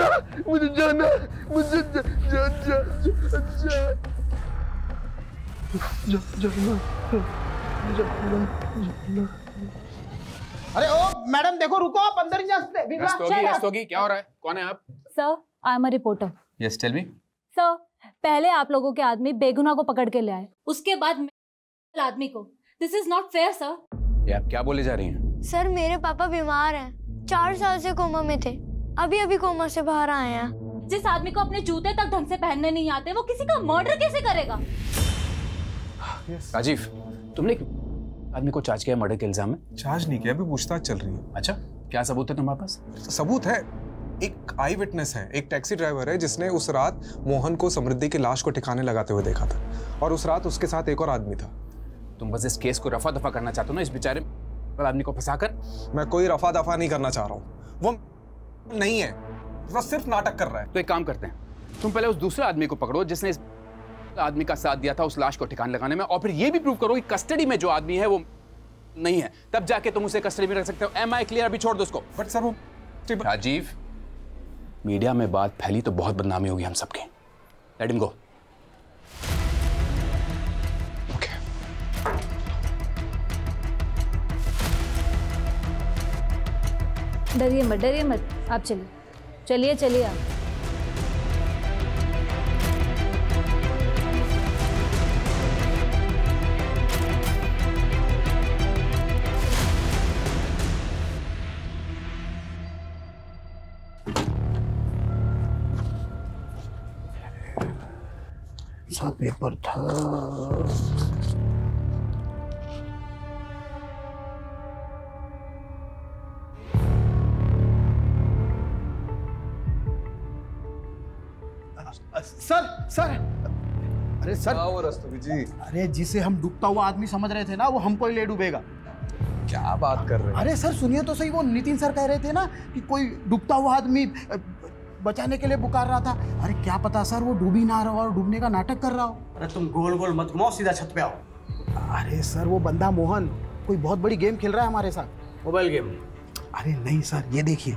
मुझे जाना। अरे ओ मैडम देखो, रुको, आप अंदर ही जा सकते। रस्तोगी, क्या हो रहा है? कौन है आप? Sir, I am a reporter. Yes, tell me. Sir, पहले आप लोगों के आदमी बेगुनाह को पकड़ के ले आए, उसके बाद आदमी को। This is not fair sir. ये आप क्या बोले जा रही हैं? सर, मेरे पापा बीमार हैं, 4 साल से कोमा में थे, अभी कोमा से बाहर आए हैं। जिस आदमी को अपने जूते तक ढंग से पहनने नहीं आते, वो किसी का मर्डर कैसे करेगा? राजीव, तुमने आदमी को चार्ज किया मर्डर के इल्जाम में? चार्ज नहीं किया, अभी पूछताछ चल रही है। अच्छा, क्या सबूत है तुम्हारे पास? सबूत है, एक आई विटनेस है, एक टैक्सी ड्राइवर है जिसने उस रात मोहन को समृद्धि की लाश को ठिकाने लगाते हुए देखा था, और उस रात उसके साथ एक और आदमी था। तुम बस इस केस को रफा दफा करना चाहते हो ना, इस बेचारे आदमी को फंसाकर? मैं कोई रफा दफा नहीं करना चाह रहा हूँ, वो नहीं है, बस सिर्फ नाटक कर रहा है। तो एक काम करते हैं, तुम पहले उस दूसरे आदमी को पकड़ो जिसने इस आदमी का साथ दिया था उस लाश को ठिकाने लगाने में, और फिर ये भी प्रूव करो कि कस्टडी में जो आदमी है वो नहीं है, तब जाके तुम उसे कस्टडी में रख सकते हो। Am I clear? अभी छोड़ दो उसको। बट सर वो राजीव, मीडिया में बात फैली तो बहुत बदनामी होगी हम सबके। Let him go. डरिए मत, आप चलिए आप। सा पेपर था। सर अरे सर, रस्तोगी जी, अरे जिसे हम डूबता हुआ आदमी समझ रहे थे ना, वो हमको ही ले डूबेगा। क्या बात कर रहे हैं? अरे सर सुनिए तो सही, वो नितिन सर कह रहे थे ना कि कोई डूबता हुआ आदमी बचाने के लिए पुकार रहा था। अरे क्या पता सर वो डूब ही ना रहा हो और डूबने का नाटक कर रहा हो। अरे तुम गोल गोल मत घुमाओ, सीधा छत पे आओ। अरे सर वो बंदा मोहन कोई बहुत बड़ी गेम खेल रहा है हमारे साथ। Mobile game? अरे नहीं सर, ये देखिए,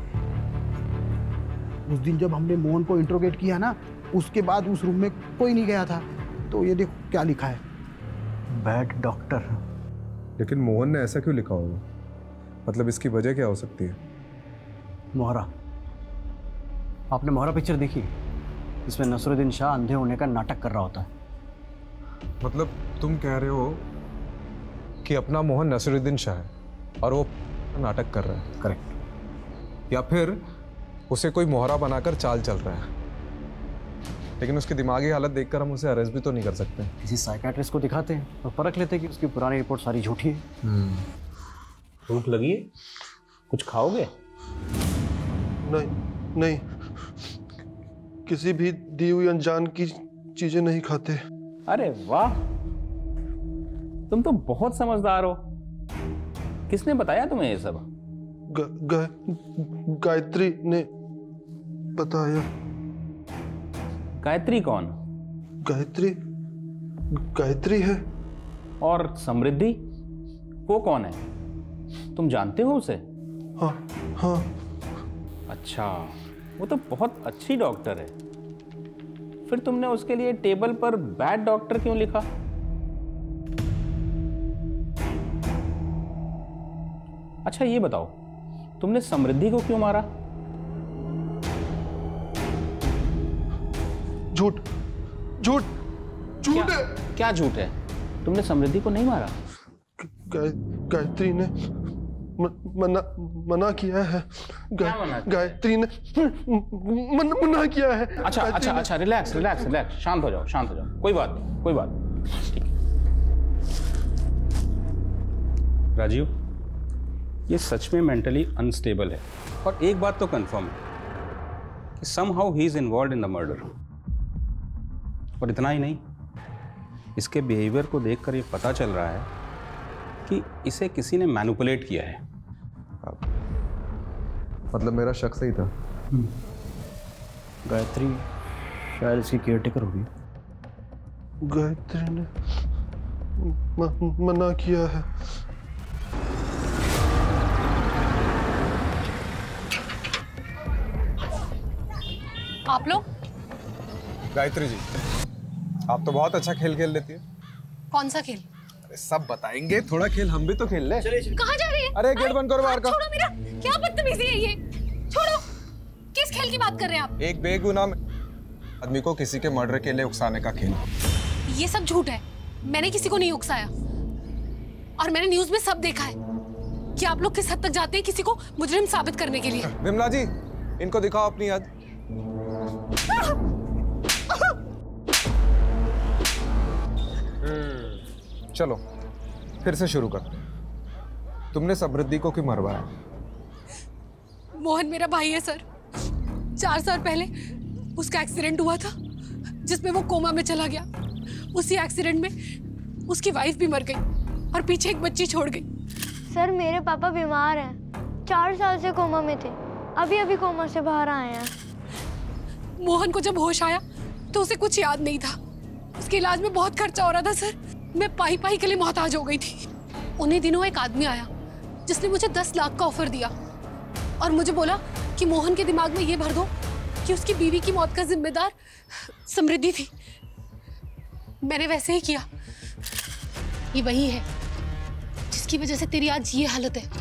उस दिन जब हमने मोहन को इंट्रोगेट किया ना, उसके बाद उस रूम में कोई नहीं गया था। तो ये देखो क्या लिखा है, बैड डॉक्टर। लेकिन मोहन ने ऐसा क्यों लिखा होगा? मतलब इसकी वजह क्या हो सकती है? मोहरा, आपने मोहरा पिक्चर देखी? इसमें नसरुद्दीन शाह अंधे होने का नाटक कर रहा होता है। मतलब तुम कह रहे हो कि अपना मोहन नसरुद्दीन शाह है और वो नाटक कर रहा है? करेक्ट। या फिर उसे कोई मोहरा बनाकर चाल चल रहा है, लेकिन उसकी दिमागी हालत देखकर हम उसे अरेस्ट भी तो नहीं कर सकते। किसी साइकियाट्रिस्ट को दिखाते हैं और परख लेते हैं कि उसकी पुरानी रिपोर्ट सारी झूठी है। भूख लगी है? कुछ खाओगे? नहीं, किसी भी दी हुई अनजान की चीजें नहीं खाते। अरे वाह, तुम तो बहुत समझदार हो। किसने बताया तुम्हें ये सब? गायत्री ने बताया। गायत्री कौन? गायत्री है। और समृद्धि, वो कौन है? तुम जानते हो उसे? हाँ। अच्छा, वो तो बहुत अच्छी डॉक्टर है। फिर तुमने उसके लिए टेबल पर बैड डॉक्टर क्यों लिखा? अच्छा ये बताओ, तुमने समृद्धि को क्यों मारा? झूठ है। क्या झूठ है? तुमने समृद्धि को नहीं मारा? गायत्री ने मना किया है। गायत्री ने मना किया है। अच्छा, रिलैक्स, शांत हो जाओ। कोई बात नहीं। ठीक है राजीव, ये सच में मेंटली अनस्टेबल है, और एक बात तो कंफर्म है कि somehow he is involved in the murder. और इतना ही नहीं, इसके बिहेवियर को देखकर ये पता चल रहा है कि इसे किसी ने मैनिपुलेट किया है। मतलब मेरा शक सही था। गायत्री शायद इसकी केयरटेकर होगी। गायत्री ने मना किया है। आप लोग? गायत्री जी, आप तो बहुत अच्छा खेल लेती है। कौन सा खेल? अरे सब बताएंगे, थोड़ा खेल हम भी तो खेल ले। कहाँ जा रही है? अरे गेट बंद करो बाहर का। छोड़ो मेरा, क्या बदतमीजी है ये? छोड़ो। किस खेल की बात कर रहे हैं आप? एक बेगुनाह आदमी को किसी के मर्डर के लिए उकसाने का खेल। ये सब झूठ है, मैंने किसी को नहीं उकसाया। और मैंने न्यूज़ में सब देखा है कि आप लोग किस हद तक जाते हैं किसी को मुजरिम साबित करने के लिए। विमला जी, इनको दिखाओ अपनी याद। चलो फिर से शुरू कर। तुमने समृद्धि को क्यों मरवाया? मोहन मेरा भाई है सर। 4 साल पहले उसका एक्सीडेंट हुआ था जिसमें वो कोमा में चला गया। उसी एक्सीडेंट में उसकी वाइफ भी मर गई और पीछे एक बच्ची छोड़ गई। सर मेरे पापा बीमार हैं, 4 साल से कोमा में थे, अभी अभी कोमा से बाहर आए हैं। मोहन को जब होश आया तो उसे कुछ याद नहीं था। उसके इलाज में बहुत खर्चा हो रहा था सर। मैं पाई पाई के लिए मोहताज हो गई थी। उन्हीं दिनों एक आदमी आया जिसने मुझे 10 लाख का ऑफर दिया और मुझे बोला कि मोहन के दिमाग में ये भर दो कि उसकी बीवी की मौत का जिम्मेदार समृद्धि थी। मैंने वैसे ही किया। ये वही है जिसकी वजह से तेरी आज ये हालत है।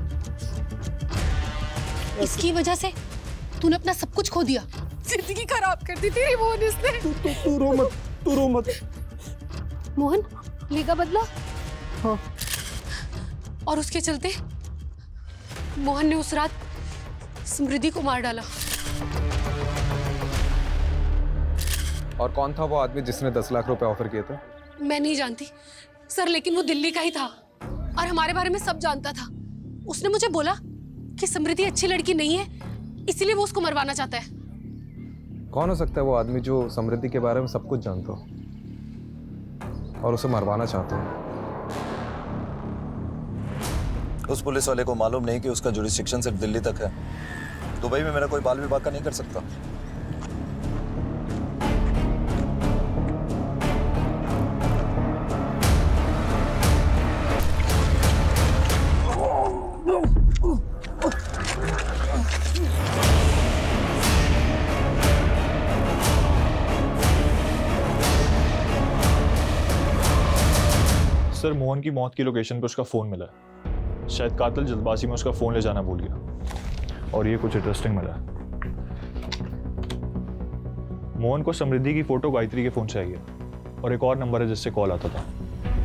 इसकी वजह से तूने अपना सब कुछ खो दिया। जिंदगी खराब कर दी तेरी मोहन इसने। तू रो मत, तू रो मत। मोहन लेगा बदला? हाँ। और उसके चलते मोहन ने उस रात समृद्धि को मार डाला। और कौन था वो आदमी जिसने 10 लाख रुपए ऑफर किए थे? मैं नहीं जानती सर, लेकिन वो दिल्ली का ही था और हमारे बारे में सब जानता था। उसने मुझे बोला कि समृद्धि अच्छी लड़की नहीं है, इसीलिए वो उसको मरवाना चाहता है। कौन हो सकता है वो आदमी जो समृद्धि के बारे में सब कुछ जानता हो और उसे मरवाना चाहता हो? उस पुलिस वाले को मालूम नहीं कि उसका जुरिस्डिक्शन सिर्फ दिल्ली तक है। दुबई में मेरा कोई बाल विभाग का नहीं कर सकता। सर मोहन की मौत की लोकेशन पर उसका फोन मिला है। शायद कातिल जल्दबाजी में उसका फोन ले जाना भूल गया और ये कुछ इंटरेस्टिंग मिला। मोहन को समृद्धि की फोटो गायत्री के फोन से आई है और एक और नंबर है जिससे कॉल आता था।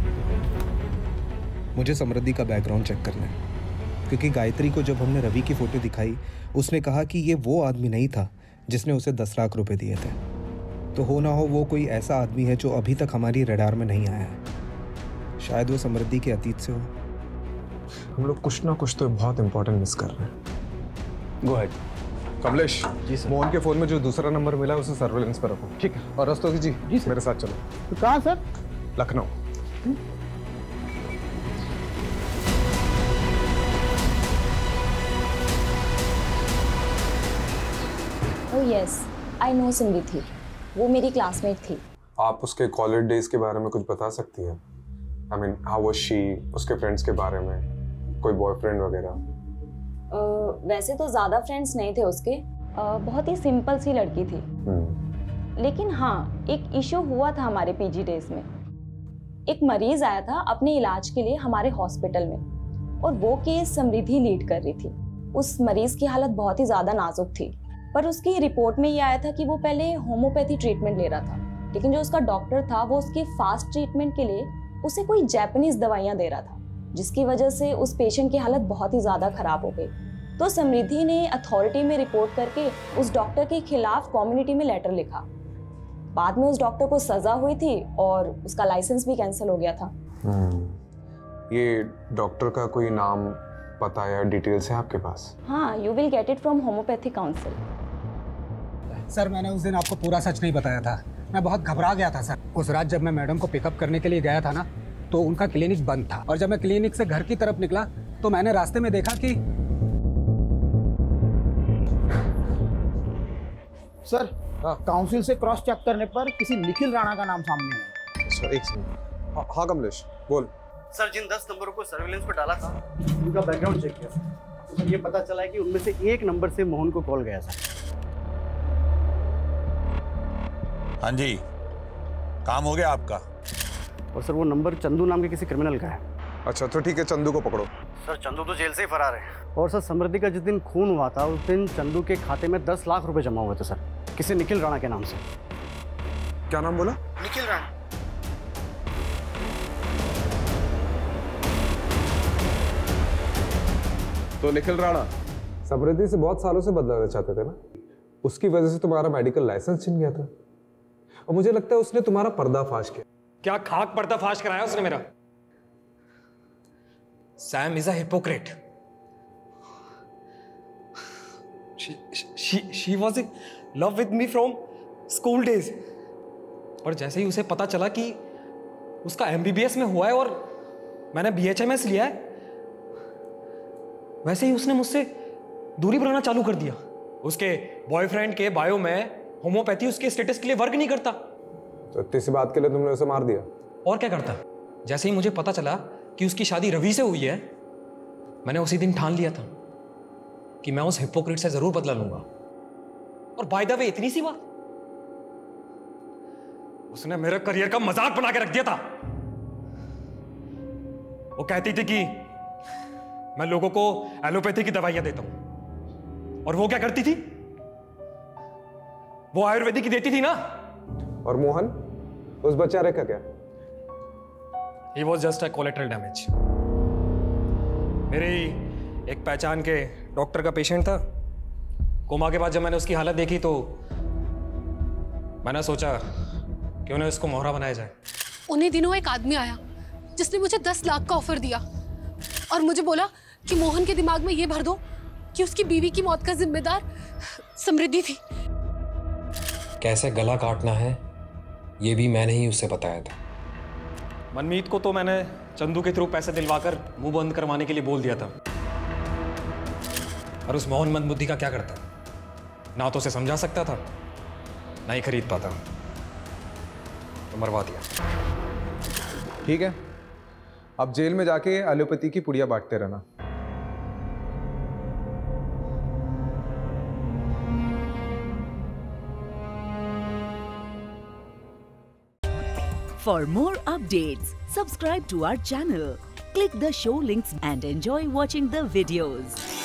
मुझे समृद्धि का बैकग्राउंड चेक करना है क्योंकि गायत्री को जब हमने रवि की फोटो दिखाई उसने कहा कि ये वो आदमी नहीं था जिसने उसे 10 लाख रुपए दिए थे। तो हो ना हो वो कोई ऐसा आदमी है जो अभी तक हमारी रडार में नहीं आया है। शायद वो समृद्धि के अतीत से हो। हम लोग कुछ ना कुछ तो बहुत इंपॉर्टेंट मिस कर रहे हैं। Go ahead. Kamlesh ji sir, Mohan के फोन में जो दूसरा नंबर मिला है उसे सर्वेलेंस पर रखो। ठीक है। और रस्तोगी जी मेरे साथ चलो। तो कहाँ sir? Lucknow. Oh yes, I know Samriddhi. वो मेरी क्लासमेट थी। आप उसके कॉलेज डेज के बारे में कुछ बता सकती हैं? I mean how was she, उसके फ्रेंड्स के बारे में, कोई बॉयफ्रेंड वगैरह? वैसे तो ज़्यादा फ्रेंड्स नहीं थे उसके। बहुत ही सिंपल सी लड़की थी। लेकिन हाँ, एक इशू हुआ था हमारे पीजी डेज में। एक मरीज आया था अपने इलाज के लिए हमारे हॉस्पिटल में और वो केस समृद्धि लीड कर रही थी। उस मरीज की हालत बहुत ही ज़्यादा नाजुक थी, पर उसकी रिपोर्ट में ये आया था कि वो पहले होम्योपैथी ट्रीटमेंट ले रहा था, लेकिन जो उसका डॉक्टर था वो उसके फास्ट ट्रीटमेंट के लिए उसे कोई जापानीज दवाइयाँ दे रहा था, जिसकी वजह से उस पेशेंट की हालत बहुत ही ज़्यादा खराब हो गई। तो समृद्धि ने अथॉरिटी में रिपोर्ट करके उस डॉक्टर के खिलाफ कम्युनिटी में लेटर लिखा। बाद में उस डॉक्टर को सजा हुई थी और उसका लाइसेंस भी कैंसिल हो गया था। ये डॉक्टर का कोई नाम, पता या डिटेल्स है आपके पास? हाँ, you will get it from homeopathy council. Sir मैंने उस दिन आपको पूरा सच नहीं बताया था। मैं बहुत घबरा गया था सर। उस रात जब मैं मैडम को पिकअप करने के लिए गया था ना, तो उनका क्लिनिक बंद था और जब मैं क्लिनिक से घर की तरफ निकला तो मैंने रास्ते में देखा कि सर काउंसिल से क्रॉस चेक करने पर किसी निखिल राणा का नाम सामने आया। सर एक सेकंड। हाँ कमलेश बोल। सर जिन 10 नंबरों को सर्विलेंस पर डाला था उनका बैकग्राउंड चेक किया सर। तो ये पता चला है कि उनमें से एक नंबर से मोहन को कॉल गया सर। हाँ जी, काम हो गया आपका? और सर वो नंबर चंदू नाम के किसी क्रिमिनल का है। अच्छा तो ठीक है, चंदू को पकड़ो। सर चंदू तो जेल से ही फरार है। और सर समृद्धि का जिस दिन खून हुआ था उस दिन चंदू के खाते में 10 लाख रुपए जमा हुए थे सर, किसी निखिल राणा के नाम से। क्या नाम बोला? निखिल राणा। तो निखिल राणा समृद्धि से बहुत सालों से बदलाना चाहते थे ना, उसकी वजह से तुम्हारा मेडिकल लाइसेंस छिन गया था और मुझे लगता है उसने तुम्हारा पर्दाफाश किया। क्या खाक पर्दाफाश कराया उसने मेरा? Sam is a hypocrite. She was in love with me from school days, और जैसे ही उसे पता चला कि उसका MBBS में हुआ है और मैंने BHMS लिया है, वैसे ही उसने मुझसे दूरी बनाना चालू कर दिया। उसके बॉयफ्रेंड के बायो में होम्योपैथी उसके स्टेटस के लिए वर्क नहीं करता। तो इतनी सी बात के लिए तुमने उसे मार दिया? और क्या करता? जैसे ही मुझे पता चला कि उसकी शादी रवि से हुई है, मैंने उसी दिन ठान लिया था कि मैं उस हिपोक्रेट से जरूर बदला लूंगा। और बाय द वे इतनी सी बात, उसने मेरे करियर का मजाक बना के रख दिया था। वो कहती थी कि मैं लोगों को एलोपैथी की दवाइयां देता हूं, और वो क्या करती थी? वो आयुर्वेदिक की देती थी ना। और मोहन, उस बेचारे का क्या? He was just a collateral damage. मेरे एक पहचान के डॉक्टर का पेशेंट था। कोमा के बाद जब मैंने उसकी हालत देखी तो मैंने सोचा कि उन्हें उसको मोहरा बनाया जाए। उन्हीं दिनों एक आदमी आया जिसने मुझे 10 लाख का ऑफर दिया और मुझे बोला कि मोहन के दिमाग में ये भर दो कि उसकी बीवी की मौत का जिम्मेदार समृद्धि थी। कैसे गला काटना है ये भी मैंने ही उसे बताया था। मनमीत को तो मैंने चंदू के थ्रू पैसे दिलवाकर मुंह बंद करवाने के लिए बोल दिया था, और उस मोहन मंदबुद्धि का क्या करता? ना तो उसे समझा सकता था, ना ही खरीद पाता, तो मरवा दिया। ठीक है, अब जेल में जाके एलोपैथी की पुड़िया बांटते रहना। For more updates, subscribe to our channel, click the show links and enjoy watching the videos.